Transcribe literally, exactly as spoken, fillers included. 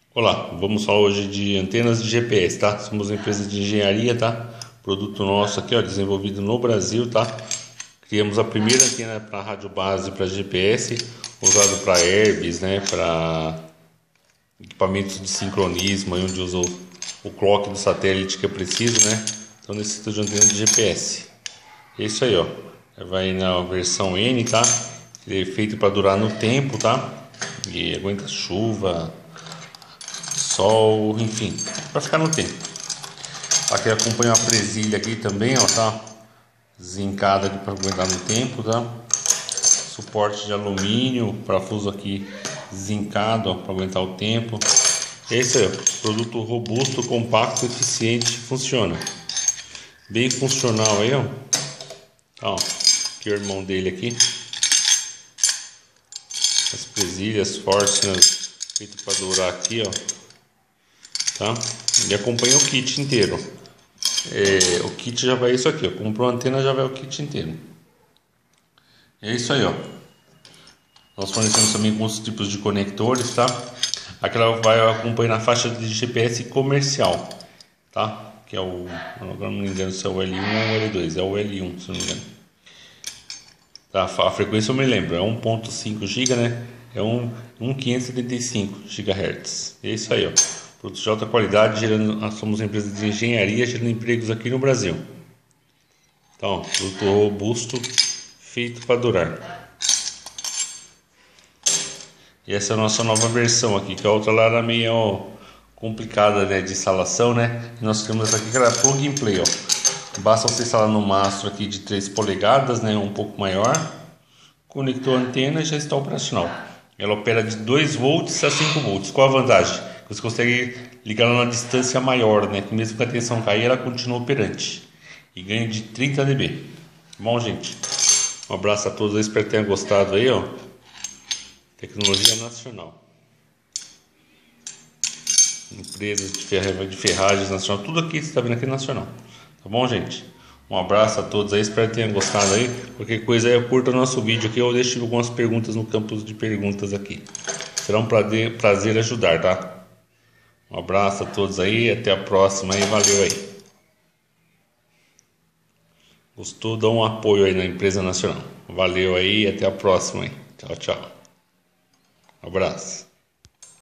Olá, vamos falar hoje de antenas de G P S, tá? Somos uma empresa de engenharia, tá? Produto nosso aqui, ó, desenvolvido no Brasil, tá? Criamos a primeira antena para rádio base para G P S, usado para Airbus, né? Para equipamentos de sincronismo, onde usa o, o clock do satélite que é preciso, né? Então necessita de antena de G P S. É isso aí, ó. Vai na versão N, tá? Ele é feito para durar no tempo, tá? E aguenta chuva, sol, enfim, para ficar no tempo. Aqui acompanha uma presilha aqui também, ó, tá? Zincada aqui para aguentar no tempo, tá? Suporte de alumínio, parafuso aqui zincado, ó, para aguentar o tempo. Esse é o produto robusto, compacto, eficiente, funciona. Bem funcional aí, ó. Ó, aqui é o irmão dele aqui. As presilhas fortes, né? Feito para durar aqui, ó. Tá? E acompanha o kit inteiro. É, o kit já vai isso aqui, ó. Comprou a antena, já vai o kit inteiro. É isso aí, ó. Nós fornecemos também alguns tipos de conectores, tá? Aquela vai acompanhar na faixa de G P S comercial, tá? Que é o, agora não me engano se é o L um ou o L dois, é o L um, se não me engano. Tá? A frequência eu me lembro, é um ponto cinco gigahertz, né? É um, um mil quinhentos e setenta e cinco gigahertz. É isso aí, ó. Produtos de alta qualidade, gerando, nós somos uma empresa de engenharia, gerando empregos aqui no Brasil. Então, produto robusto, feito para durar. E essa é a nossa nova versão aqui, que a outra lá era meio ó, complicada, né, de instalação, né? E nós temos essa aqui que era plug and play, ó. Basta você instalar no mastro aqui de três polegadas, né, um pouco maior. Conectou a antena e já está operacional. Ela opera de dois volts a cinco volts. Qual a vantagem? Você consegue ligar ela numa distância maior, né? Que mesmo que a tensão cair, ela continua operante. E ganha de trinta decibéis. Bom, gente, um abraço a todos. Eu espero que tenham gostado aí, ó. Tecnologia nacional. Empresas de, ferra... de ferragens nacional. Tudo aqui que você está vendo aqui é nacional. Tá bom, gente? Um abraço a todos aí. Espero que tenham gostado aí. Qualquer coisa aí, eu curto o nosso vídeo aqui. Eu deixo algumas perguntas no campo de perguntas aqui. Será um prazer, prazer ajudar, tá? Um abraço a todos aí, até a próxima aí, valeu aí. Gostou? Dá um apoio aí na empresa nacional. Valeu aí, até a próxima aí. Tchau, tchau. Um abraço.